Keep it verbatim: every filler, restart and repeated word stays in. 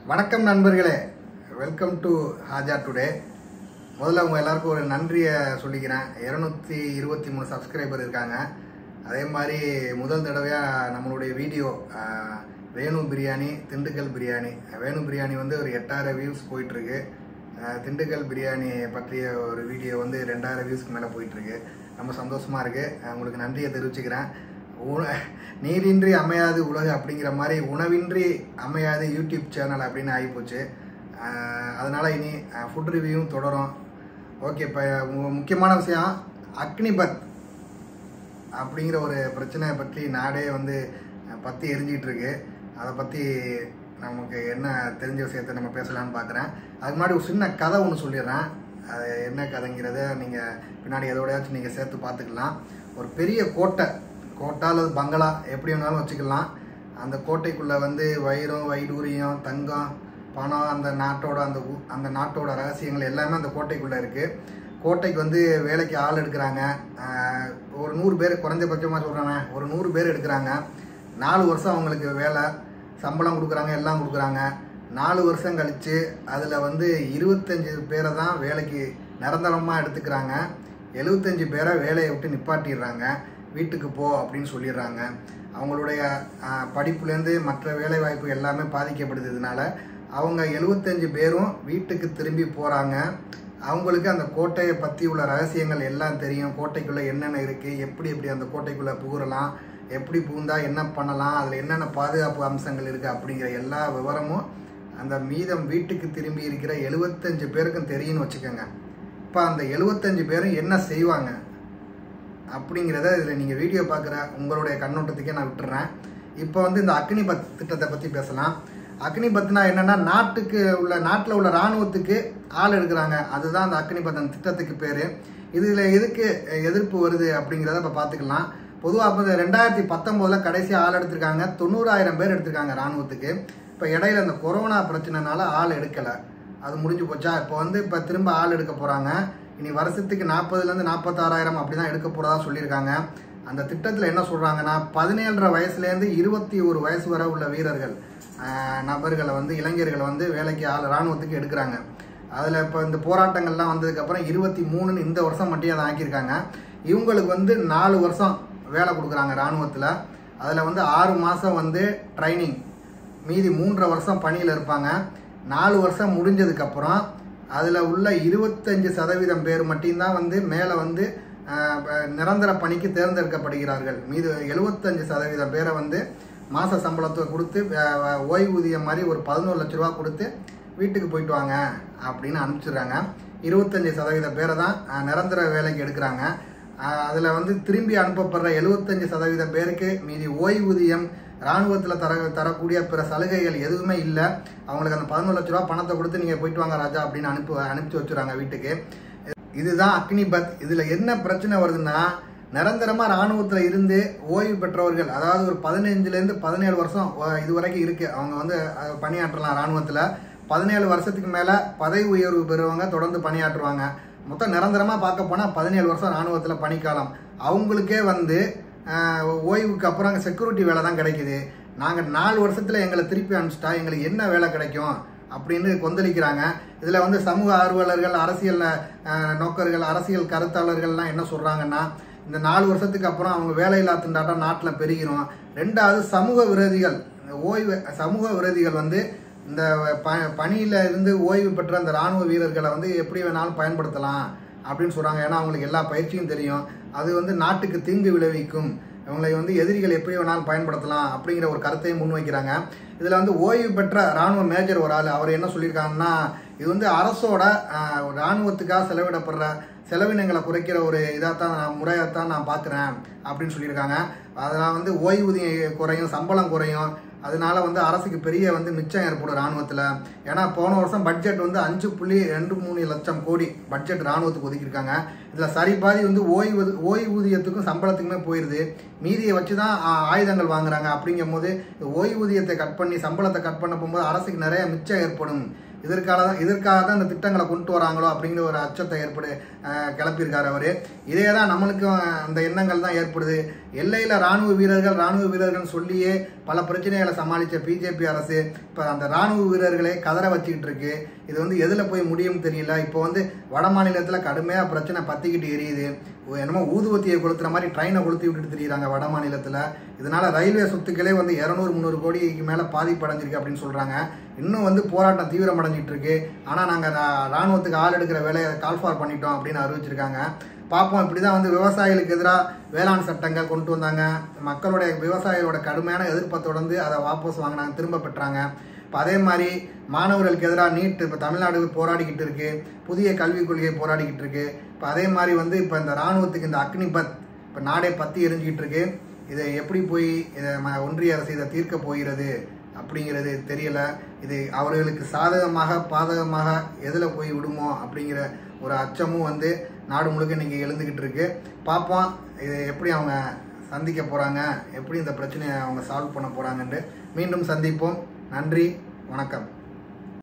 வணக்கம் நண்பர்களே, welcome to Haja today. முதல்ல உங்கள் எல்லாருக்கும் ஒரு நன்றியை சொல்லிக்கிறேன். இருநூத்தி இருபத்தி மூணு சப்ஸ்கிரைபர் இருக்காங்க. அதே மாதிரி முதல் தடவையாக நம்மளுடைய வீடியோ வேணு பிரியாணி, திண்டுக்கல் பிரியாணி. வேணு பிரியாணி வந்து ஒரு எட்டாயிரம் வியூஸ் போயிட்டுருக்கு. திண்டுக்கல் பிரியாணி பற்றிய ஒரு வீடியோ வந்து ரெண்டாயிரம் வியூஸ்க்கு மேலே போயிட்டுருக்கு. ரொம்ப சந்தோஷமாக இருக்குது. உங்களுக்கு நன்றியை தெரிவிச்சுக்கிறேன். நீரின்றி அமையாது உலகு அப்படிங்கிற மாதிரி உணவின்றி அமையாது யூடியூப் சேனல் அப்படின்னு ஆகிப்போச்சு. அதனால் இனி ஃபுட் ரிவ்யூவும் தொடரும். ஓகே, இப்போ முக்கியமான விஷயம் அக்னிபத் அப்படிங்கிற ஒரு பிரச்சனையை பற்றி நாடே வந்து பற்றி எரிஞ்சிக்கிட்டு இருக்கு. அதை பற்றி நமக்கு என்ன தெரிஞ்ச விஷயத்தை நம்ம பேசலான்னு பார்க்குறேன். அதுக்கு முன்னாடி ஒரு சின்ன கதை ஒன்று சொல்லிடுறேன். அது என்ன கதைங்கிறத நீங்கள் பின்னாடி எதோடையாச்சும் நீங்கள் சேர்த்து பார்த்துக்கலாம். ஒரு பெரிய கோட்டை கோட்டை அல்லது பங்களா எப்படி வேணாலும் வச்சுக்கலாம். அந்த கோட்டைக்குள்ளே வந்து வைரம், வைடூரியம், தங்கம், பணம், அந்த நாட்டோட அந்த அந்த நாட்டோட ரகசியங்கள் எல்லாமே அந்த கோட்டைக்குள்ளே இருக்குது. கோட்டைக்கு வந்து வேலைக்கு ஆள் எடுக்கிறாங்க. ஒரு நூறு பேர் குறைஞ்சபட்சமாக சொல்கிறாங்க, ஒரு நூறு பேர் எடுக்கிறாங்க. நாலு வருஷம் அவங்களுக்கு வேலை, சம்பளம் கொடுக்குறாங்க, எல்லாம் கொடுக்குறாங்க. நாலு வருஷம் கழித்து அதில் வந்து இருபத்தஞ்சி பேரை தான் வேலைக்கு நிரந்தரமாக எடுத்துக்கிறாங்க. எழுபத்தஞ்சி பேரை வேலையை விட்டு நிப்பாட்டிடுறாங்க. வீட்டுக்கு போ அப்படின்னு சொல்லிடுறாங்க. அவங்களுடைய படிப்புலேருந்து மற்ற வேலை வாய்ப்பு எல்லாமே பாதிக்கப்படுதுனால அவங்க எழுபத்தஞ்சு பேரும் வீட்டுக்கு திரும்பி போகிறாங்க. அவங்களுக்கு அந்த கோட்டையை பற்றி உள்ள ரகசியங்கள் எல்லாம் தெரியும். கோட்டைக்குள்ளே என்னென்ன இருக்குது, எப்படி எப்படி அந்த கோட்டைக்குள்ளே புகுறலாம், எப்படி புகுந்தா என்ன பண்ணலாம், அதில் என்னென்ன பாதுகாப்பு அம்சங்கள் இருக்குது அப்படிங்கிற எல்லா விவரமும் அந்த மீதம் வீட்டுக்கு திரும்பி இருக்கிற எழுபத்தஞ்சு பேருக்கும் தெரியும்னு வச்சுக்கோங்க. இப்போ அந்த எழுபத்தஞ்சு பேரும் என்ன செய்வாங்க அப்படிங்கிறத இதில் நீங்கள் வீடியோ பார்க்குற உங்களுடைய கண்ணோட்டத்துக்கே நான் விட்டுறேன். இப்போ வந்து இந்த அக்னிபத் திட்டத்தை பற்றி பேசலாம். அக்னிபத்னா என்னென்னா, நாட்டுக்கு உள்ள நாட்டில் உள்ள இராணுவத்துக்கு ஆள் எடுக்கிறாங்க. அதுதான் அந்த அக்னிபத் அந்த திட்டத்துக்கு பேர். இதில் எதுக்கு எதிர்ப்பு வருது அப்படிங்கிறத இப்போ பார்த்துக்கலாம். பொதுவாக இப்போ ரெண்டாயிரத்தி பத்தொம்போதில் கடைசியாக ஆள் எடுத்திருக்காங்க. தொண்ணூறாயிரம் பேர் எடுத்திருக்காங்க இராணுவத்துக்கு. இப்போ இடையில இந்த கொரோனா பிரச்சனைனால ஆள் எடுக்கலை, அது முடிஞ்சு போச்சா. இப்போ வந்து இப்போ திரும்ப ஆள் எடுக்க போகிறாங்க. இனி வருஷத்துக்கு நாற்பதுலேருந்து நாற்பத்தாறாயிரம் அப்படி தான் எடுக்க போகிறதா சொல்லியிருக்காங்க. அந்த திட்டத்தில் என்ன சொல்கிறாங்கன்னா, பதினேழரை வயசுலேருந்து இருபத்தி ஒரு வயசு வரை உள்ள வீரர்கள் நபர்களை வந்து இளைஞர்களை வந்து வேலைக்கு ஆள் இராணுவத்துக்கு எடுக்கிறாங்க. அதில் இப்போ இந்த போராட்டங்கள்லாம் வந்ததுக்கப்புறம் இருபத்தி மூணுன்னு இந்த வருஷம் மட்டும் அதை ஆக்கியிருக்காங்க. இவங்களுக்கு வந்து நாலு வருஷம் வேலை கொடுக்குறாங்க இராணுவத்தில். அதில் வந்து ஆறு மாதம் வந்து ட்ரைனிங், மீதி மூன்றரை வருஷம் பணியில் இருப்பாங்க. நாலு வருஷம் முடிஞ்சதுக்கப்புறம் அதில் உள்ள இருபத்தஞ்சி சதவீதம் பேர் மட்டும்தான் வந்து மேலே வந்து நிரந்தர பணிக்கு தேர்ந்தெடுக்கப்படுகிறார்கள். மீது எழுபத்தஞ்சு சதவீதம் பேரை வந்து மாத சம்பளத்தை கொடுத்து ஓய்வூதியம் மாதிரி ஒரு பதினோரு லட்ச ரூபா கொடுத்து வீட்டுக்கு போயிட்டு வாங்க அப்படின்னு அனுப்பிச்சிடுறாங்க. இருபத்தஞ்சி சதவீத பேரை தான் நிரந்தர வேலைக்கு எடுக்கிறாங்க. அதில் வந்து திரும்பி அனுப்பப்படுற எழுபத்தஞ்சி சதவீத பேருக்கு மீதி ஓய்வூதியம், இராணுவத்தில் தர தரக்கூடிய பிற சலுகைகள் எதுவுமே இல்லை. அவங்களுக்கு அந்த பதினொரு லட்ச ரூபா பணத்தை கொடுத்து நீங்கள் போயிட்டு வாங்க ராஜா அப்படின்னு அனுப்பி அனுப்பிச்சி வச்சுறாங்க வீட்டுக்கு. இதுதான் அக்னிபத். இதில் என்ன பிரச்சனை வருதுன்னா, நிரந்தரமாக இராணுவத்தில் இருந்து ஓய்வு பெற்றவர்கள், அதாவது ஒரு பதினஞ்சுலேருந்து பதினேழு வருஷம் இது வரைக்கும் இருக்குது, அவங்க வந்து பணியாற்றலாம் இராணுவத்தில். பதினேழு வருஷத்துக்கு மேலே பதவி உயர்வு பெறுவங்க தொடர்ந்து பணியாற்றுவாங்க. மொத்தம் நிரந்தரமாக பார்க்க போனால் பதினேழு வருஷம் இராணுவத்தில் பணிக்காலம். அவங்களுக்கே வந்து ஓய்வுக்கு அப்புறம் அங்கே செக்யூரிட்டி வேலை தான் கிடைக்குது. நாங்கள் நாலு வருஷத்தில் எங்களை திருப்பி அனுப்பிச்சிட்டா எங்களுக்கு என்ன வேலை கிடைக்கும் அப்படின்னு கொந்தளிக்கிறாங்க. இதில் வந்து சமூக ஆர்வலர்கள், அரசியல் நோக்கர்கள், அரசியல் கருத்தாளர்கள்லாம் என்ன சொல்கிறாங்கன்னா, இந்த நாலு வருஷத்துக்கு அப்புறம் அவங்க வேலையில்லா திண்டாட்டம் நாட்டில் பெருகிரும். ரெண்டாவது, சமூக விரோதிகள், ஓய்வு சமூக விரோதிகள் வந்து இந்த ப பணியில் இருந்து ஓய்வு பெற்ற அந்த இராணுவ வீரர்களை வந்து எப்படி வேணாலும் பயன்படுத்தலாம் அப்படின்னு சொல்கிறாங்க. ஏன்னா அவங்களுக்கு எல்லா பயிற்சியும் தெரியும். அது வந்து நாட்டுக்கு தீங்கு விளைவிக்கும், இவங்களை வந்து எதிரிகள் எப்படி வேணாலும் பயன்படுத்தலாம் அப்படிங்கிற ஒரு கருத்தையும் முன்வைக்கிறாங்க. இதில் வந்து ஓய்வு பெற்ற இராணுவ மேஜர் ஒரு ஆள், அவர் என்ன சொல்லியிருக்காங்கன்னா, இது வந்து அரசோட இராணுவத்துக்காக செலவிடப்படுற செலவினங்களை குறைக்கிற ஒரு இதாகத்தான் நான் முறையாகத்தான் நான் பார்க்குறேன் அப்படின்னு சொல்லியிருக்காங்க. அதனால் வந்து ஓய்வூதியம் குறையும், சம்பளம் குறையும், அதனால வந்து அரசுக்கு பெரிய வந்து மிச்சம் ஏற்படும் இராணுவத்தில். ஏன்னா போன வருஷம் பட்ஜெட் வந்து அஞ்சு புள்ளி ரெண்டு மூணு லட்சம் கோடி பட்ஜெட் இராணுவத்துக்கு ஒதுக்கியிருக்காங்க. இதில் சரி பாதி வந்து ஓய்வு ஓய்வூதியத்துக்கும் சம்பளத்துக்குமே போயிடுது. மீதியை வச்சு தான் ஆயுதங்கள் வாங்குறாங்க. அப்படிங்கும் போது ஓய்வூதியத்தை கட் பண்ணி சம்பளத்தை கட் பண்ண போகும்போது அரசுக்கு நிறைய மிச்சம் ஏற்படும். இதற்காக தான் இதற்காக தான் இந்த திட்டங்களை கொண்டு வராங்களோ அப்படிங்கிற ஒரு அச்சத்தை ஏற்படு கிளப்பியிருக்காரு அவர். இதே தான் நம்மளுக்கும் அந்த எண்ணங்கள் தான் ஏற்படுது. எல்லையில் ராணுவ வீரர்கள் ராணுவ வீரர்கள் சொல்லியே பல பிரச்சனைகளை சமாளித்த பிஜேபி அரசு இப்போ அந்த ராணுவ வீரர்களை கதற வச்சுக்கிட்டு இருக்கு. இது வந்து எதில் போய் முடியும்னு தெரியல. இப்போ வந்து வட மாநிலத்தில் கடுமையாக பிரச்சனை பற்றிக்கிட்டு எரியுது. என்னமோ ஊதுவத்தியை கொளுத்துற மாதிரி ட்ரெயினை கொளுத்தி விட்டுட்டு தெரியுறாங்க வட மாநிலத்தில். இதனால ரயில்வே சொத்துக்களே வந்து இரநூறு முந்நூறு கோடிக்கு மேலே பாதிப்படைஞ்சிருக்கு அப்படின்னு சொல்கிறாங்க. இன்னும் வந்து போராட்டம் தீவிரமடைஞ்சிட்டு இருக்கு. ஆனால் நாங்கள் ராணுவத்துக்கு ஆள் எடுக்கிற வேலையை கால்ஃபார் பண்ணிட்டோம் அப்படின்னு அறிவிச்சிருக்காங்க. பார்ப்போம். இப்படி தான் வந்து விவசாயிகளுக்கு எதிராக வேளாண் சட்டங்கள் கொண்டு வந்தாங்க. மக்களுடைய விவசாயிகளோட கடுமையான எதிர்ப்பை தொடர்ந்து அதை வாபஸ் வாங்கினாங்க, திரும்ப பெற்றாங்க. இப்போ அதே மாதிரி மாணவர்களுக்கு எதிராக நீட் இப்போ தமிழ்நாடு போராடிக்கிட்டு இருக்கு. புதிய கல்விக் கொள்கையை போராடிக்கிட்டு இருக்கு. இப்போ அதே மாதிரி வந்து இப்போ இந்த ராணுவத்துக்கு இந்த அக்னிபத் இப்போ நாடே பற்றி எரிஞ்சிக்கிட்டு இருக்கு. இதை எப்படி போய் இதை ஒன்றிய அரசு இதை தீர்க்க போகிறது அப்படிங்கிறது தெரியல. இது அவர்களுக்கு சாதகமாக பாதகமாக எதில் போய் விடுமோ அப்படிங்கிற ஒரு அச்சமும் வந்து நாடு முழுக்க இன்னைக்கு எழுந்துக்கிட்டு இருக்கு. பார்ப்போம் இதை எப்படி அவங்க சந்திக்க போகிறாங்க, எப்படி இந்த பிரச்சனையை அவங்க சால்வ் பண்ண போகிறாங்கன்னு. மீண்டும் சந்திப்போம். நன்றி, வணக்கம்.